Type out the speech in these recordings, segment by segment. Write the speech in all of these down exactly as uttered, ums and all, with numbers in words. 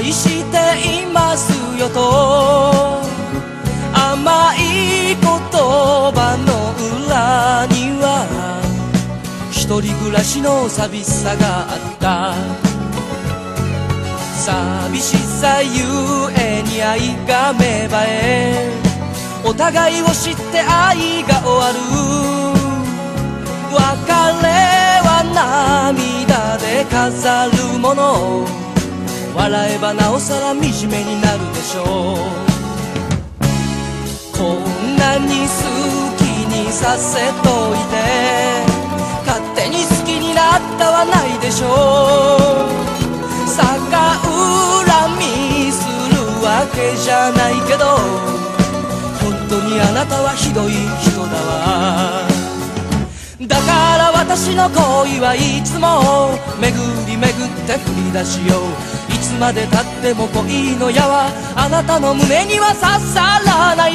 愛していますよと甘い言葉の裏には一人暮らしの寂しさがあった。寂しさゆえに愛が芽生え、お互いを知って愛が終わる。別れは涙で飾るもの、笑えばなおさら惨めになるでしょう。こんなに好きにさせといて勝手に好きになったはないでしょう。逆恨みするわけじゃないけど本当にあなたはひどい人だわ。だから私の恋はいつも巡り巡って振り出しよう。いつまでたっても恋の矢はあなたの胸には刺さらない。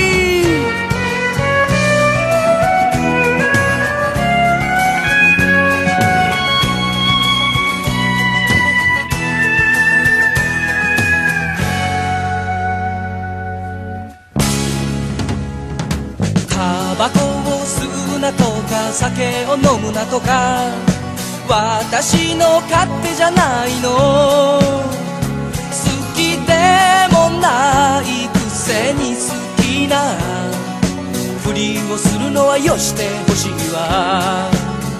タバコを吸うなとか酒を飲むなとか私の勝手じゃないの。好きでもないくせに好きなふりをするのはよしてほしいわ。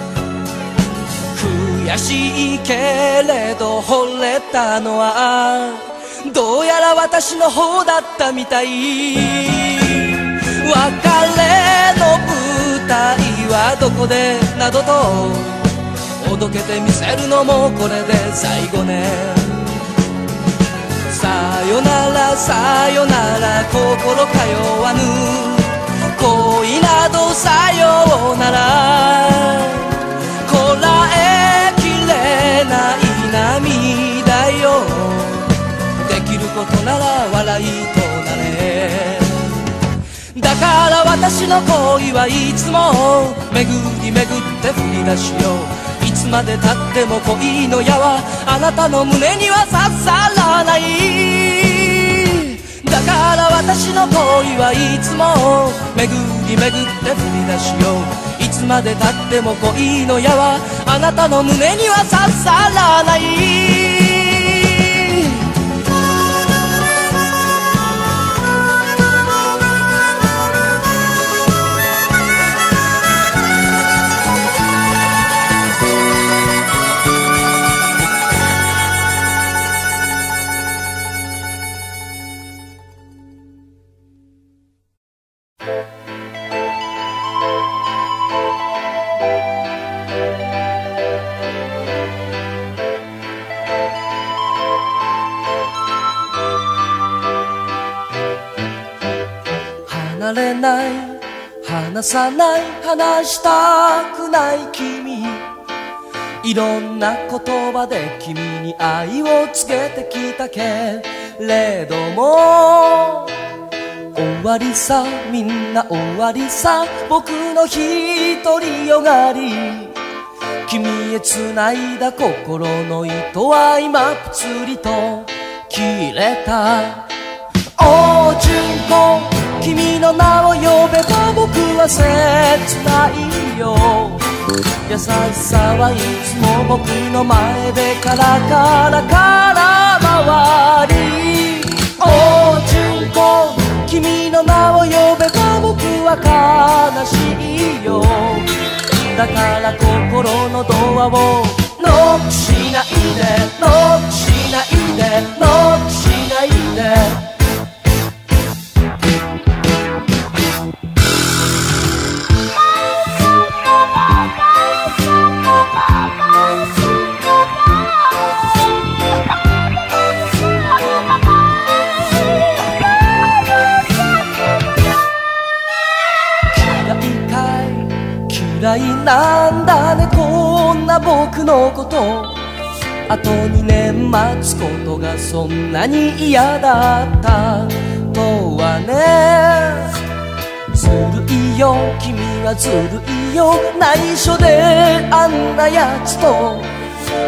悔しいけれど惚れたのはどうやら私の方だったみたい。別れの舞台はどこでなどとおどけてみせるのもこれで最後ね。さよならさよなら心通わぬ恋などさようならこらえきれない涙よ。できることなら笑いとなれ。だから私の恋はいつも巡り巡って振り出しよう。いつまでたっても恋の矢はあなたの胸には刺さらない。だから私の恋はいつも巡り巡って振り出しよう。いつまでたっても恋の矢はあなたの胸には刺さらない。離れない離さない話したくない君、いろんな言葉で君に愛を告げてきたけれども終わりさ、みんな終わりさ、僕の独りよがり君へ繋いだ心の糸は今ぷつりと切れた。お純子、君の名を呼べば僕は切ないよ。優しさはいつも僕の前でカラカラから回り。お純子、君の名を呼べば僕は悲しいよ。だから心のドアをノックしないで、ノックしないで、ノックしないで。嫌いなんだねこんな僕のこと。あとにねん待つことがそんなに嫌だったとはね。ずるいよ君はずるいよ、内緒であんなやつと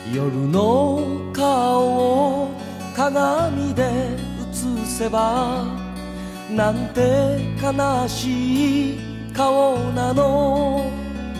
夜の顔を鏡で映せばなんて悲しい顔なの。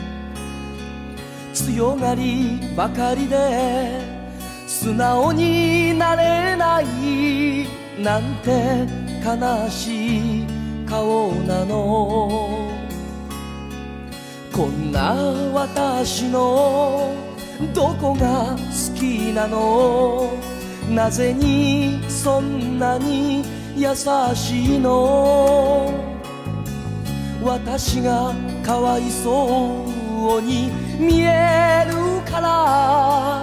強がりばかりで素直になれないなんて悲しい顔なの。こんな私のどこが好きなの？なぜにそんなに優しいの？私がかわいそうに見えるから、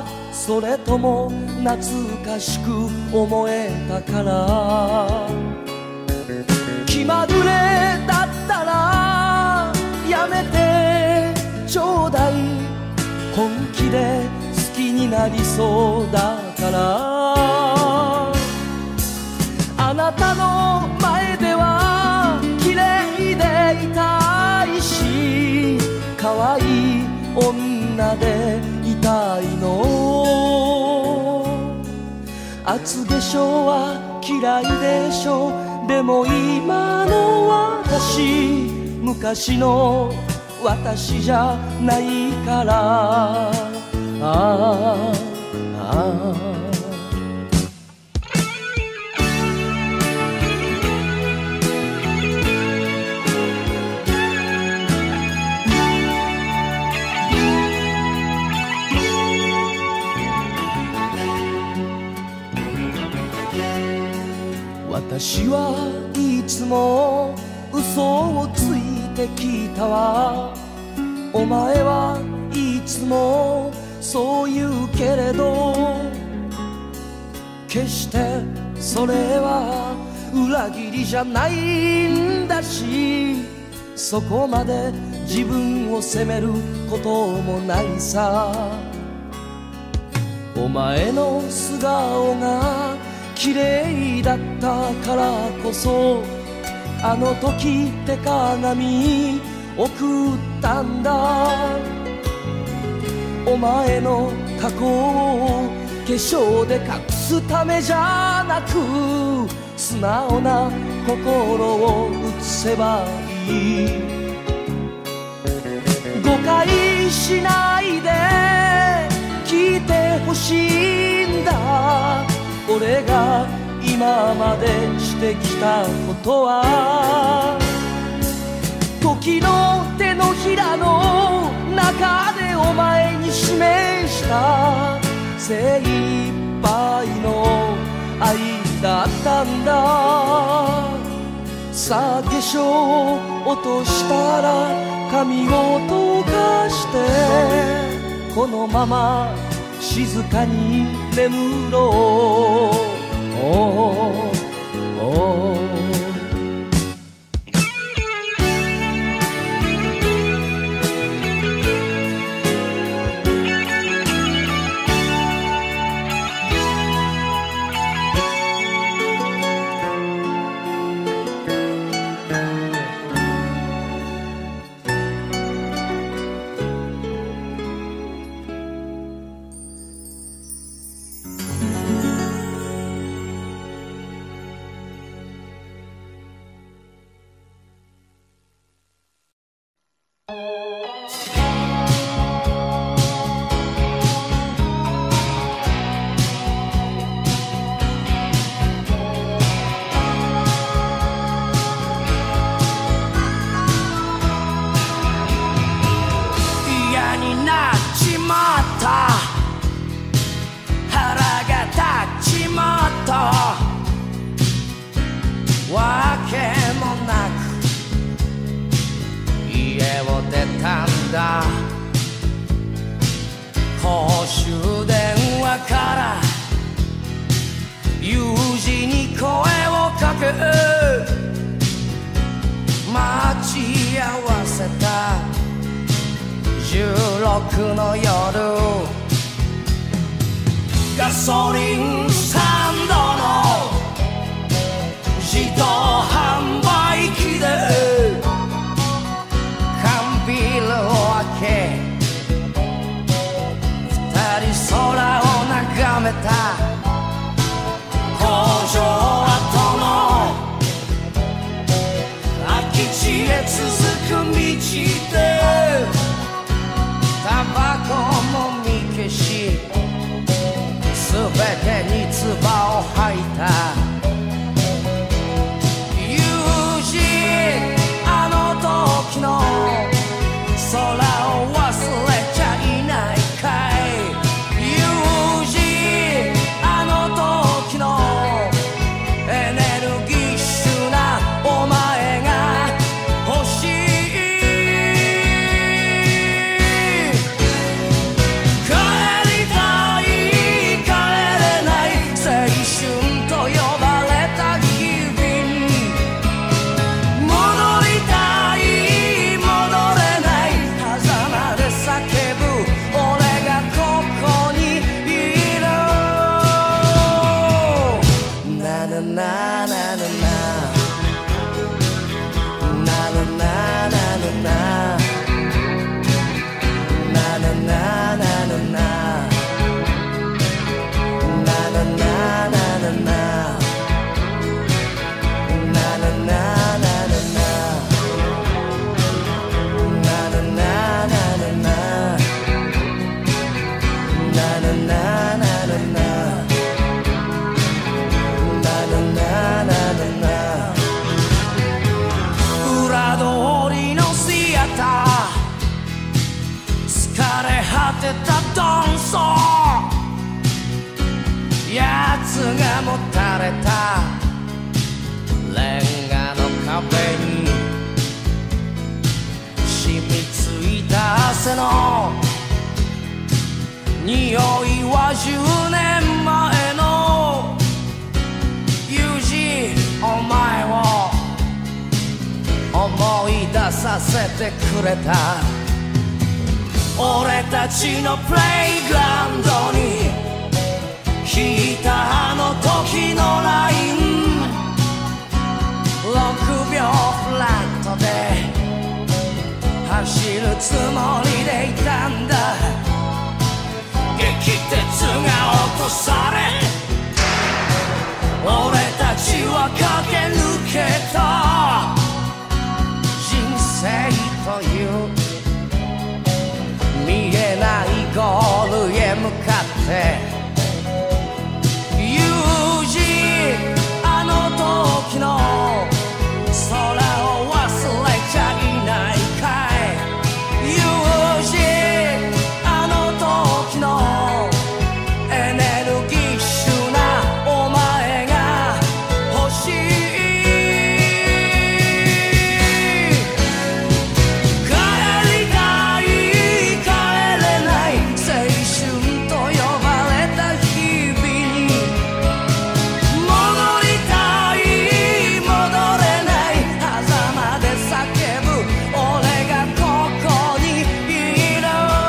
それとも懐かしく思えたから。気まぐれだったらやめてちょうだい、本気で好きになりそうだから。あなたの前では綺麗でいたいし、可愛い女でいたいの。厚化粧は嫌いでしょ。でも今の私、昔の私じゃないから。ああああ私はいつも嘘をついてきたわ。お前はいつもそう言うけれど、決してそれは裏切りじゃないんだし、そこまで自分を責めることもないさ。お前の素顔が綺麗だったからこそ、あの時手鏡送ったんだ。お前の過去を化粧で隠すためじゃなく、素直な心を映せばいい。誤解しないで聞いてほしいんだ。俺が今までしてきたことは、時の手のひらの中でお前に示した精一杯の愛だったんだ。さあ化粧を落としたら髪を溶かして、このまま静かに眠ろう。おーおー公衆電話から友人に声をかけ、待ち合わせたじゅうろくの夜、ガソリンスタンドの自動販売機で缶ビールを開け、二人空めた工場跡の空き地へ続く道でタバコもみ消しすべてに唾を吐いた友人あの時の空を忘れちゃいないかい友人あの時のエネルギッシュなお前が欲しい帰りたい帰れない青春と呼ばれた日々に戻りたい戻れない狭間で叫ぶ俺がここにいるなななななな裏通りのシアター疲れ果てたドンソやつがもたれたレンガの壁に染みついた汗の匂いはじゅうねんまえの友人お前を思い出させてくれた俺たちのプレイグラウンドに引いたあの時のラインろくびょうフラットで走るつもりでいたんだ激鉄が落とされ俺たちは駆け抜けた人生という見えないゴールへ向かって友人あの時の空を忘れちゃいないかい友人あの時のエネルギッシュなお前が欲しい帰りたい帰れない青春と呼ばれた日々に戻りたい戻れない狭間で叫ぶ俺がここにいる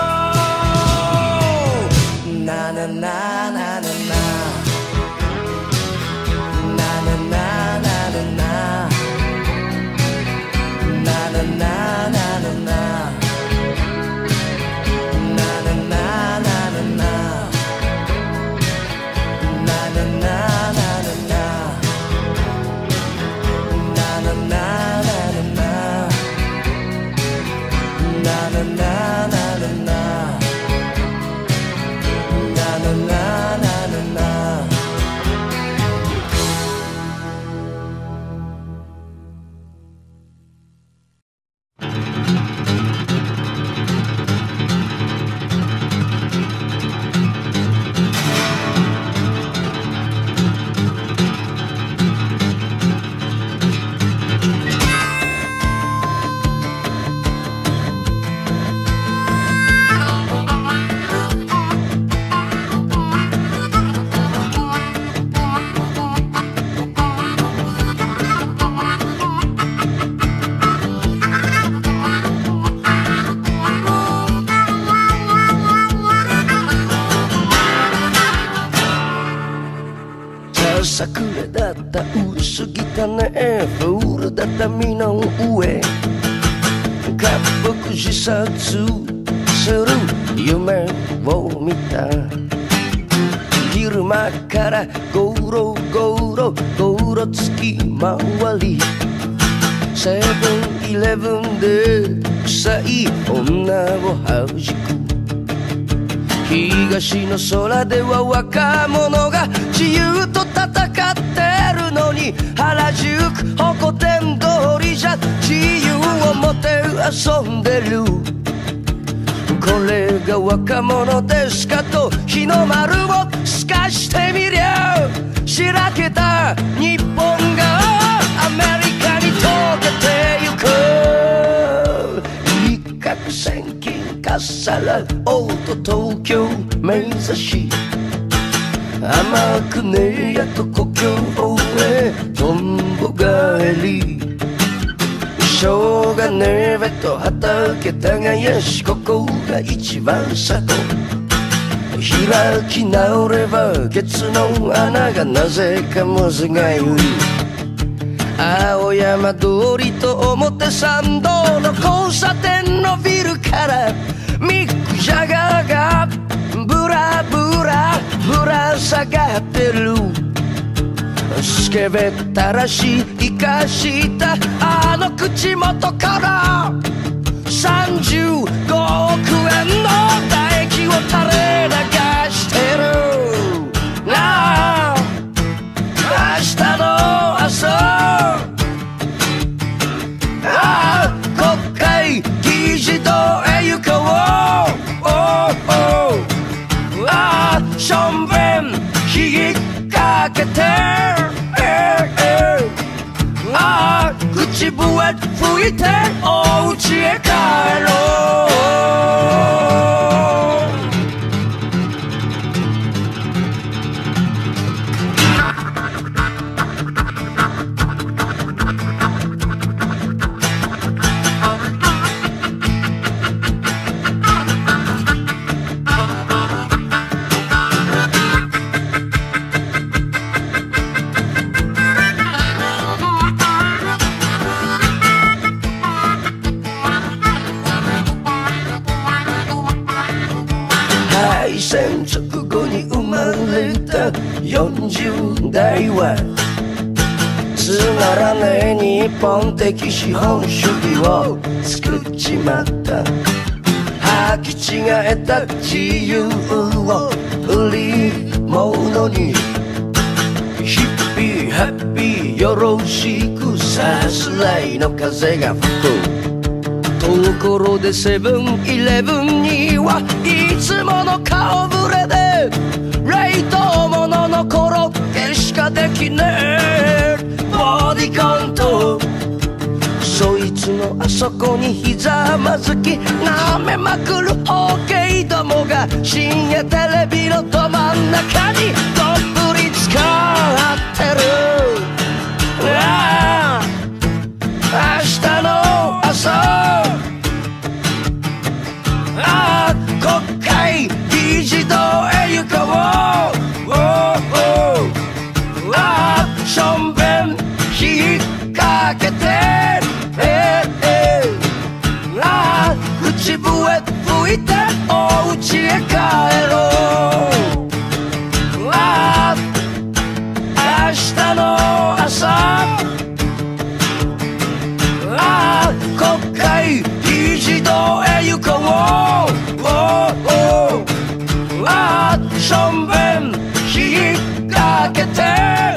ななななななさくれだった薄汚ね古畳の上滑腹自殺する夢を見た昼間からゴロゴロゴロつき回りセブンイレブンで臭い女をはじく東の空では若者が自由と戦ってるのに原宿ホコ天通りじゃ自由を持て遊んでるこれが若者ですかと日の丸を透かしてみりゃしらけた日本がアメリカに溶けてゆく一攫千金かっさらおうと東京目指し甘くねやと故郷へとんぼ帰りしょうがねえべと畑耕しここが一番里開き直ればケツの穴がなぜかむずがゆい青山通りと表参道の交差点のビルからミック・ジャガーがブラブラぶら下がってるスケベったらし生かしたあの口元からさんじゅうごおくえんの唾液を垂れ流してるなあ明日の朝ああ国会議事堂へ行こうああしょんべん引っ掛けてああ口笛吹いてお家へ帰ろう敗戦直後に生まれたよんじゅう代はつまらねえ日本的資本主義を作っちまった履き違えた自由を売り物にヒッピーハッピーよろしくさすらいの風が吹くところでセブンイレブンにはいつもの顔ぶれで冷凍物のコロッケしかできねえボディコントそいつのあそこにひざまずき舐めまくるホーケイどもが深夜テレビのど真ん中にどっぷり使ってるああ明日の朝ああ国会議事堂へ行こうああしょんべん引っ掛けてああ口笛吹いてお家へ帰ろうああ明日の朝ああ国会議事堂へ行こうああしょんべん引っ掛けて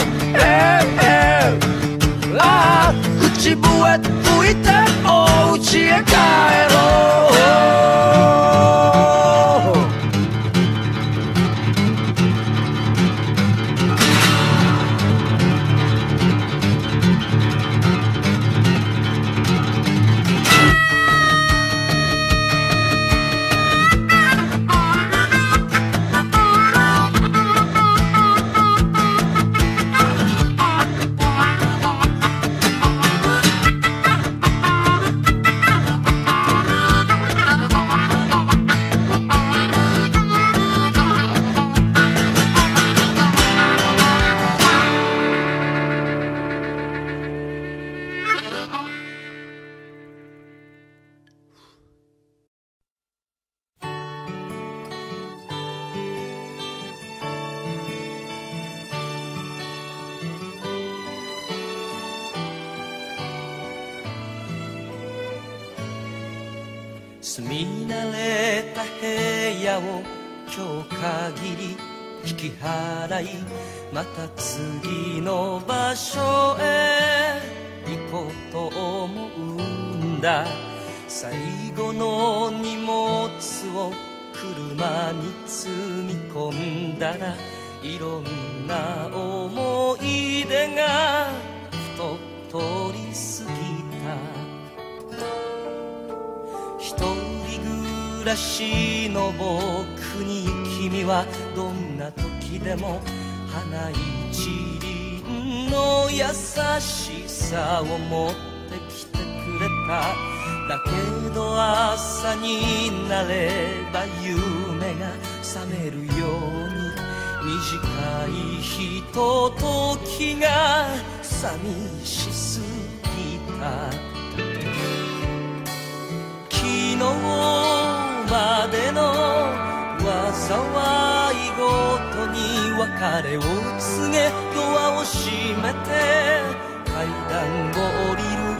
ああ口笛吹いてお家へ帰ろう住み慣れた部屋を今日限り引き払い、また次の場所へ行こうと思うんだ。最後の荷物を車に積み込んだら、いろんな思い出がふと通り過ぎた。一人暮らしの僕に君はどんな時でも花一輪の優しさを持ってきてくれた。だけど朝になれば夢が覚めるように、短いひとときが寂しすぎた。昨日までの災いごとに別れを告げ、ドアを閉めて階段を降りる。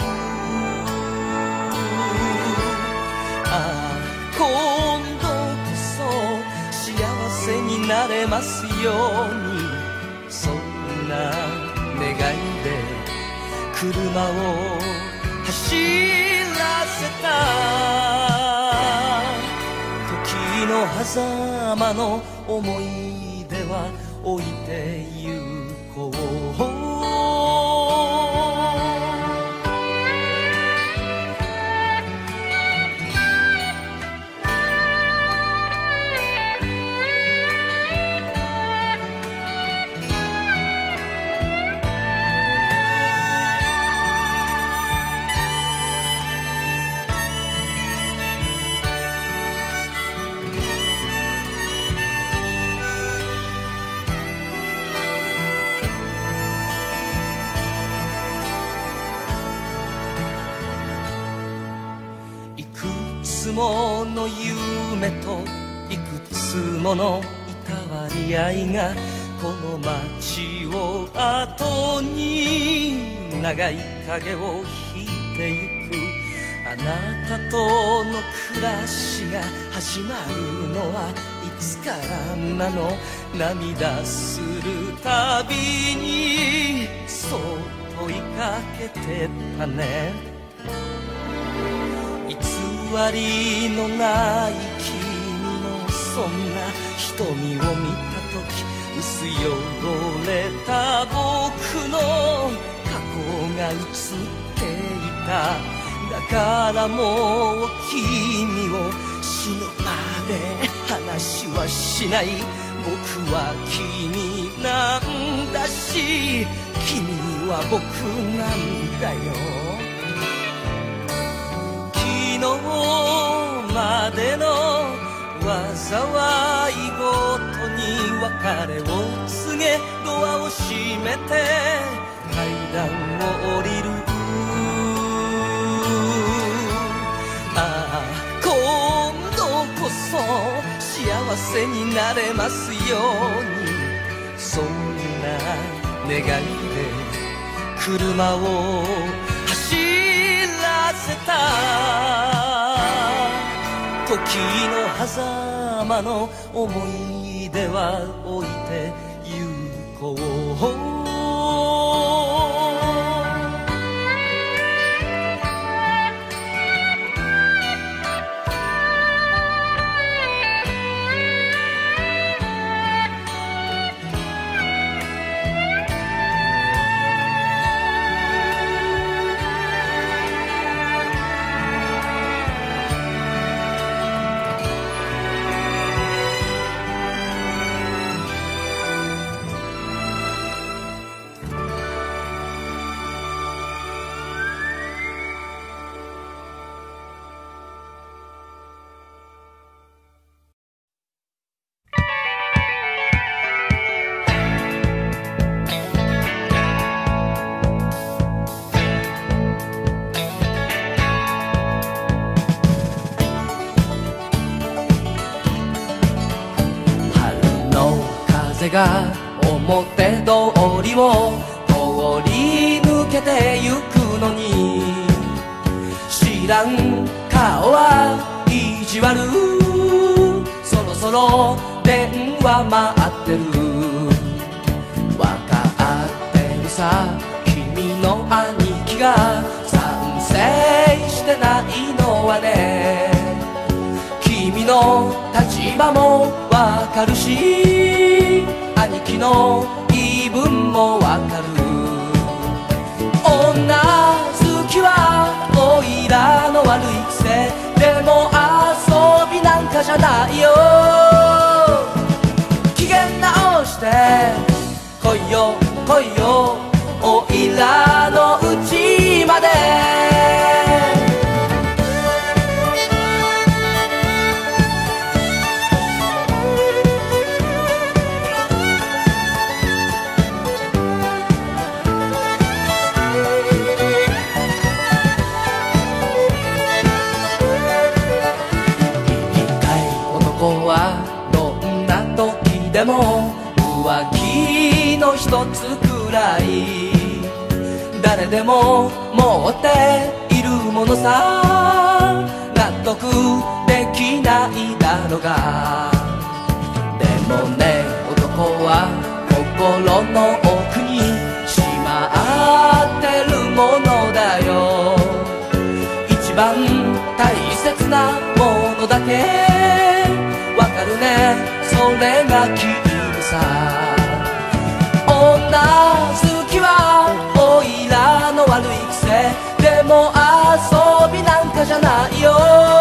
ああ、今度こそ幸せになれますように、そんな願いで車を走らせた。時の狭間の思い出は置いてゆこう。いくつもの夢といくつものいたわり合いがこの街を後に長い影を引いてゆく。あなたとの暮らしが始まるのはいつからなの。涙するたびにそう問いかけてたね。偽りのない君のそんな瞳を見た時、薄汚れた僕の過去が映っていた。だからもう君を死ぬまで話はしない。僕は君なんだし、君は僕なんだよ。昨日までの災いごとに別れを告げ、ドアを閉めて階段を降りる。ああ、今度こそ幸せになれますように、そんな願いで車を走らせた。時の狭間の思い出は置いてゆこう。風が表通りを通り抜けてゆくのに、知らん顔はいち悪そろそろ電話待ってるわかってるさ君の兄貴が賛成してないのはね君の立場もわかるし兄貴の言い分もわかる女好きはおいらの悪い癖でも遊びなんかじゃないよ機嫌直して来いよ来いよおいらのうちまででも浮気の一つくらい誰でも持っているものさ納得できないだろうがでもね男は心の奥にしまってるものだよ一番大切なものだけわかるねそれが君さ女好きはおいらの悪い癖でも遊びなんかじゃないよ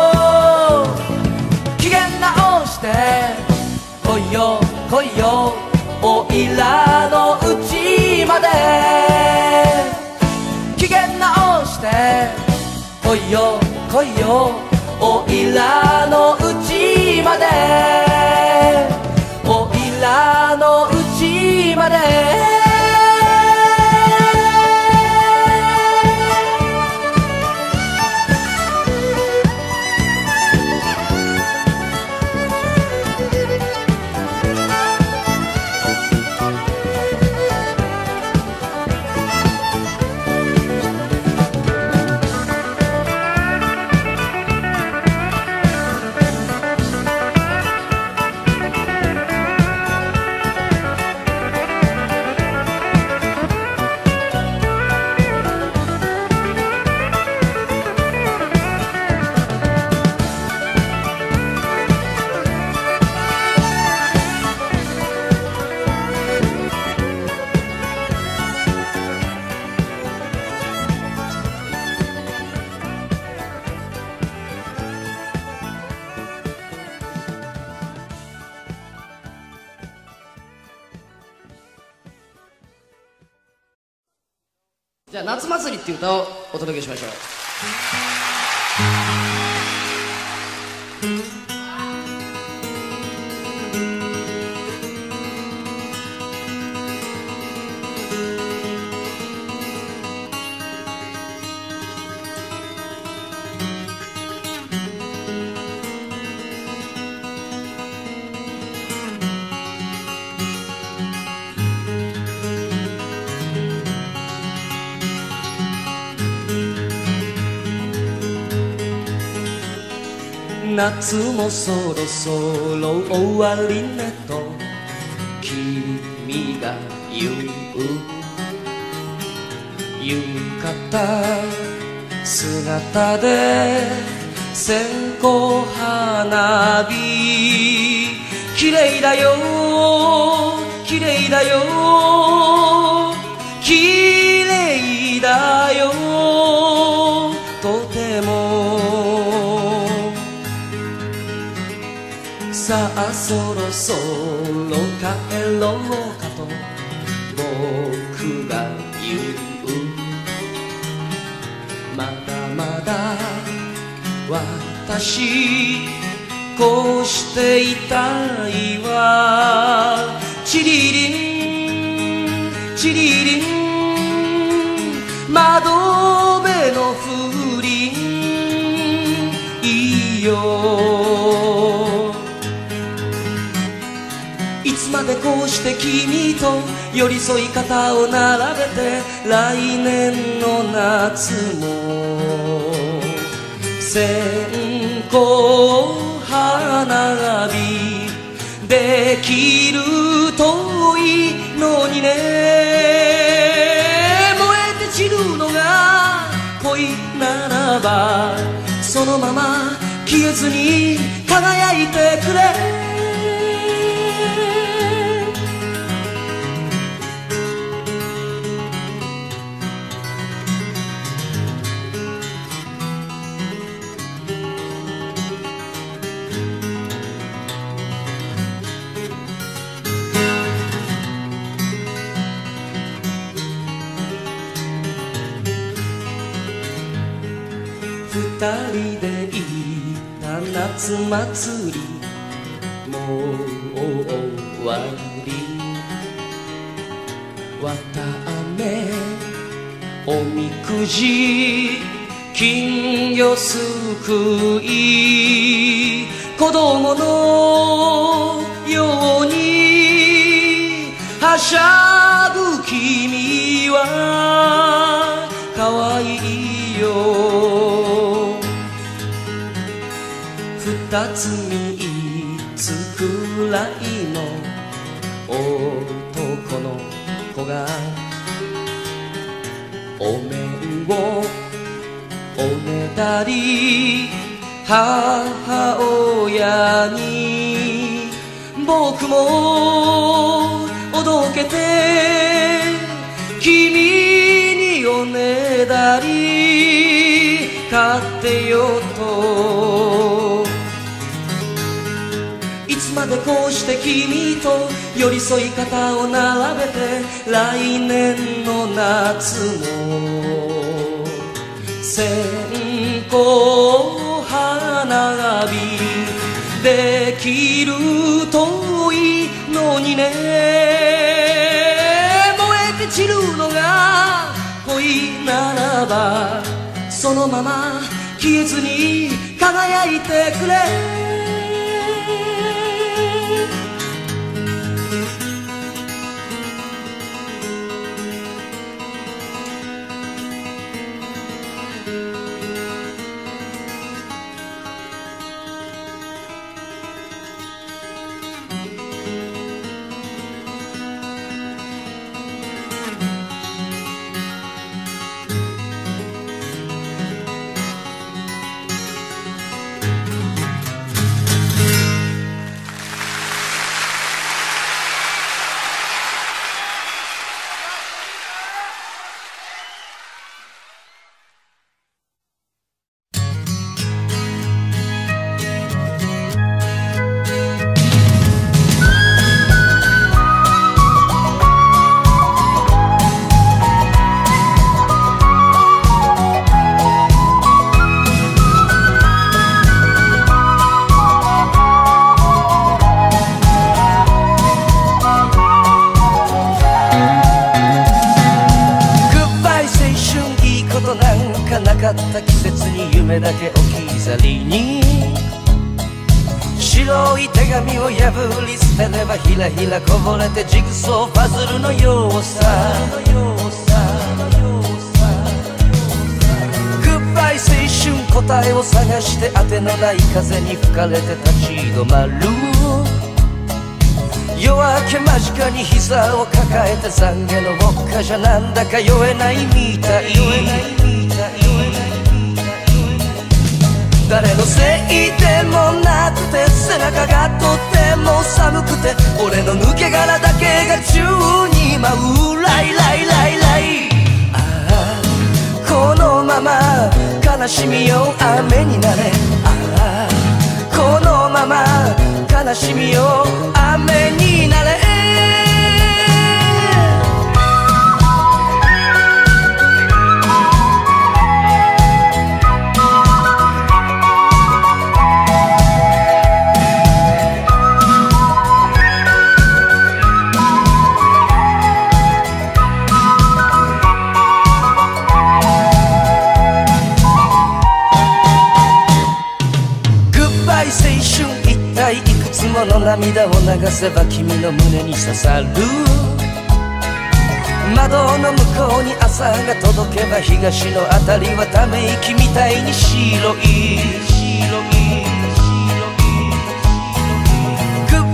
機嫌直して来いよ来いよおいらのうちまで機嫌直して来いよ来いよおいらのうちまでおいらのうちまでじゃあ夏祭りっていう歌をお届けしましょう。夏もそろそろ終わりねと君が言う浴衣姿で線香花火綺麗だよ綺麗だよ綺麗だよとてもさあそろそろ帰ろうかと僕が言うまだまだ私こうしていたいわチリリンチリリン窓辺の風鈴いいよいつまでこうして君と寄り添い肩を並べて来年の夏も線香花火できるといいのにね。燃えて散るのが恋ならばそのまま消えずに輝いてくれ。二人で行った夏祭りもう終わり。わたあめおみくじ金魚すくい子供のようにはしゃぐ君はかわいいよ。二つ三つくらいの男の子がお面をおねだり母親に僕もおどけて君におねだり買ってよと。いつまでこうして君と寄り添い肩を並べて来年の夏も線香花火できるといいのにね。燃えて散るのが恋ならばそのまま消えずに輝いてくれ。季節に夢だけ置き去りに白い手紙を破り捨てればひらひらこぼれてジグソーパズルのようさ。グッバイ青春答えを探して当てのない風に吹かれて立ち止まる。夜明け間近に膝を抱えて懺悔のウォッカじゃなんだか酔えないみたい。誰のせいでもなくて背中がとっても寒くて俺の抜け殻だけが宙に舞うライライライライ。ああこのまま悲しみよ雨になれ。ああこのまま悲しみよ雨になれ。いくつもの涙を流せば君の胸に刺さる。窓の向こうに朝が届けば東のあたりはため息みたいに白い。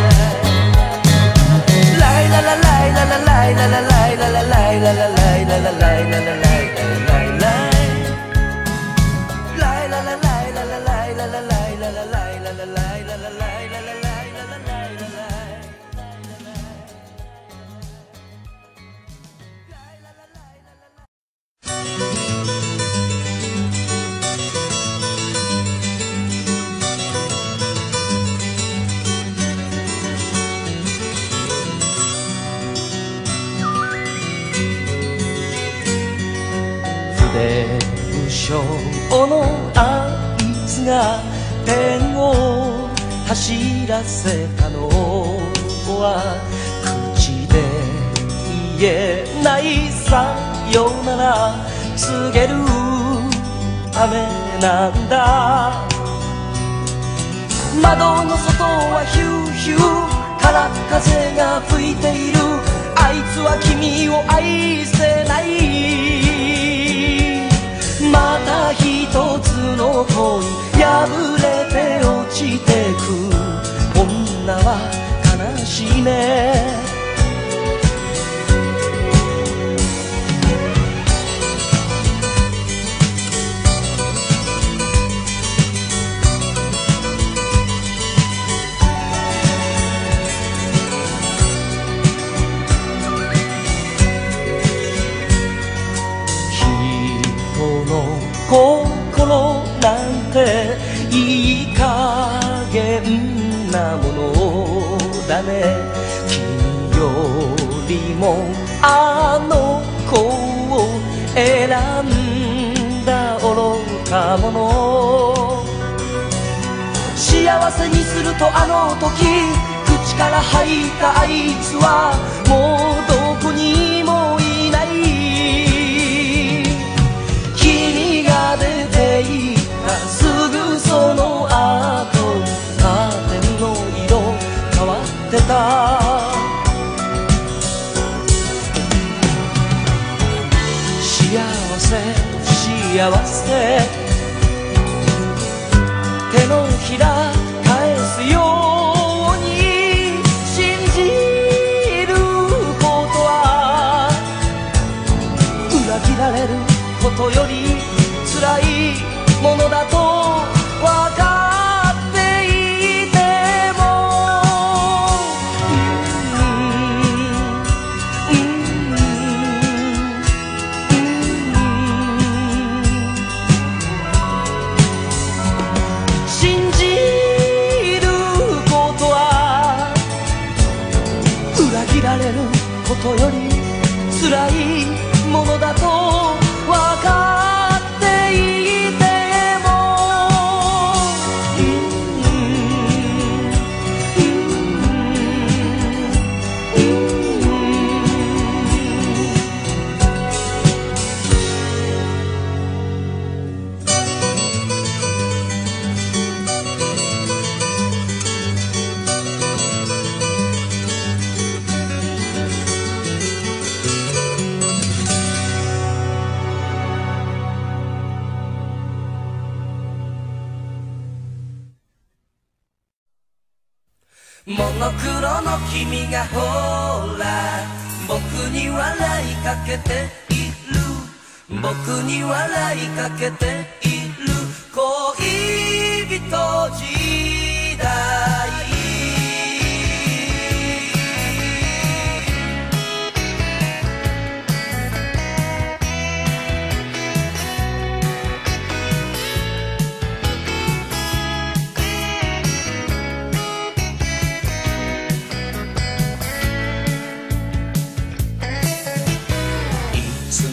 のあいつがペンを走らせたのは口で言えないさよなら告げる雨なんだ。窓の外はヒューヒューから風が吹いている。あいつは君を愛せない。また一つの恋破れて落ちてく。女は悲しいね。心なんていい加減なものだね。君よりもあの子を選んだ愚か者。幸せにするとあの時口から吐いたあいつはもうどこにもいない。出ていったすぐその後カーテンの色変わってた。幸せ幸せ手のひら返すように信じることは裏切られることより辛いものだと分かっていても、うんうん、信じることは裏切られることより辛いものだと分かってモノクロの君がほら僕に笑いかけている。僕に笑いかけている。恋人時代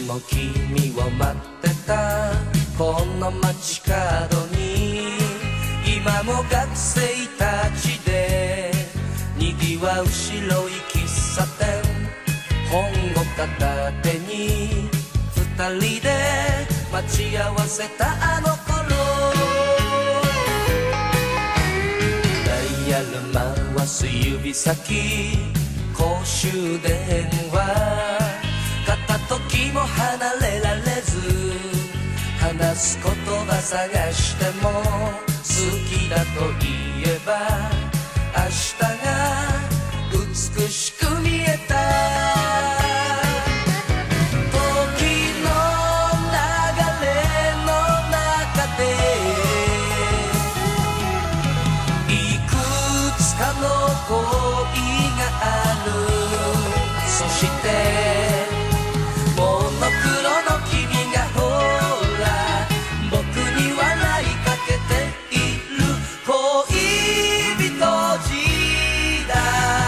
も君を待ってたこの街角に今も学生たちでにぎわう白い喫茶店本を片手に二人で待ち合わせたあの頃ダイヤル回す指先公衆電話片時も離れられず話す言葉探しても好きだと言えば明日が美しく見えた時の流れの中でいくつかの恋があるそしてモノクロの君がほら僕に笑いかけている恋人時代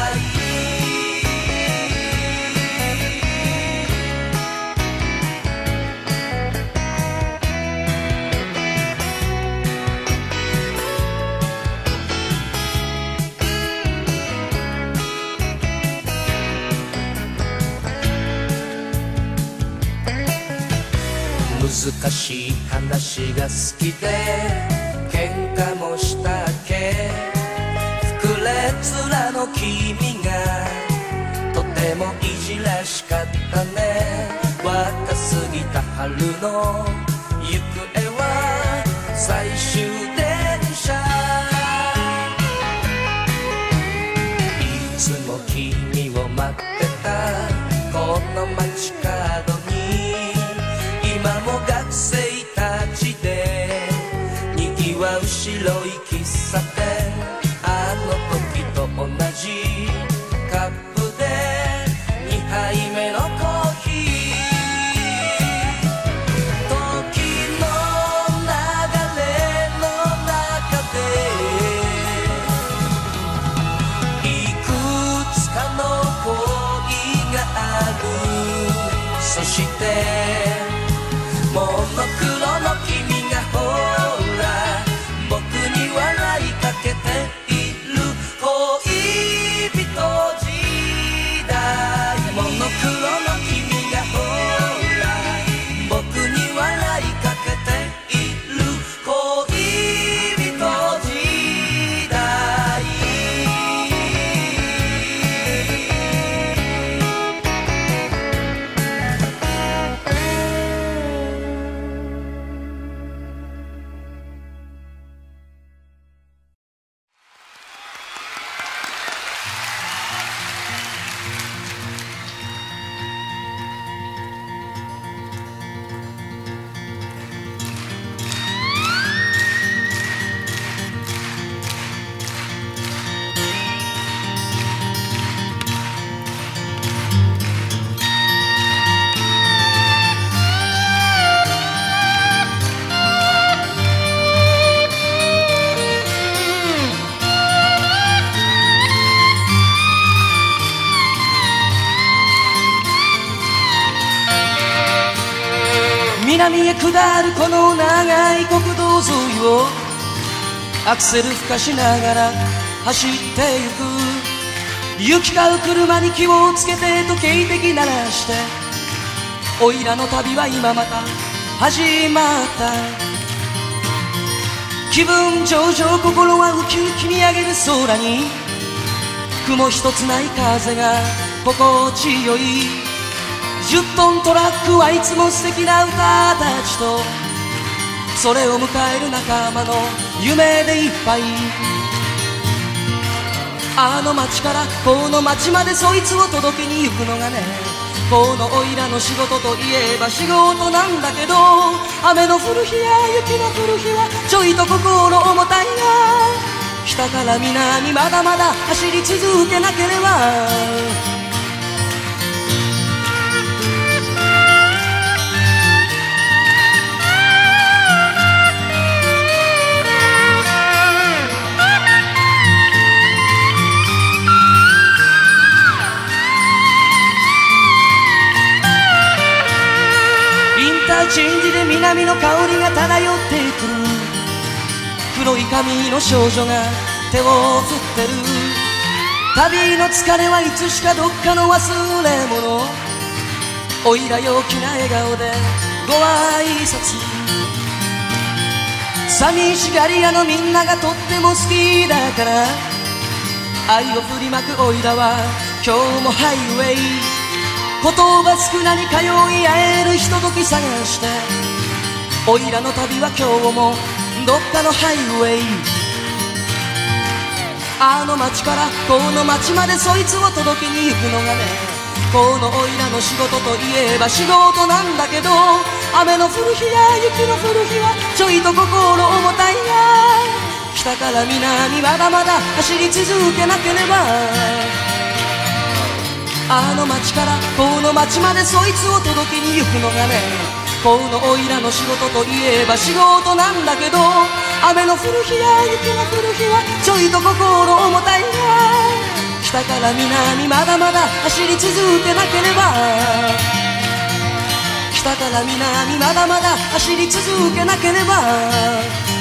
難しい話が好きで喧嘩もしたっけ膨れ面の君がとてもいじらしかったね若すぎた春の行方は最終電車いつも君を待ってたこの街角に今も学生たちでにぎわう白い喫茶店あの時と同じカップでにはいめのコーヒー時の流れの中でいくつかの恋があるそしてモノクロの君がほら僕に笑いかけている恋人時代モノクロの君がほら僕に笑いかけている恋人時代南へ下るこの長い国道沿いをアクセル吹かしながら走ってゆく行き交う車に気をつけて時計的鳴らしておいらの旅は今また始まった気分上々心はウキウキ見上げる空に雲一つない風が心地よいじゅっトントラックはいつも素敵な歌たちとそれを迎える仲間の夢でいっぱいあの街からこの街までそいつを届けに行くのがねこのおいらの仕事といえば仕事なんだけど雨の降る日や雪の降る日はちょいと心重たいが北から南にまだまだ走り続けなければ鎮じで南の香りが漂ってくる。黒い髪の少女が手を振ってる。旅の疲れはいつしかどっかの忘れ物。おいら陽気な笑顔でご挨拶。寂しがり屋のみんながとっても好きだから、愛を振りまくおいらは今日もハイウェイ。言葉少なに通い合えるひととき探して、おいらの旅は今日もどっかのハイウェイ。あの町からこの町までそいつを届けに行くのがね、このおいらの仕事といえば仕事なんだけど、雨の降る日や雪の降る日はちょいと心重たいや。北から南まだまだ走り続けなければ。あの町からこの町までそいつを届けに行くのがね、このおいらの仕事といえば仕事なんだけど、雨の降る日や雪の降る日はちょいと心重たいや。北から南まだまだ走り続けなければ。北から南まだまだ走り続けなければ。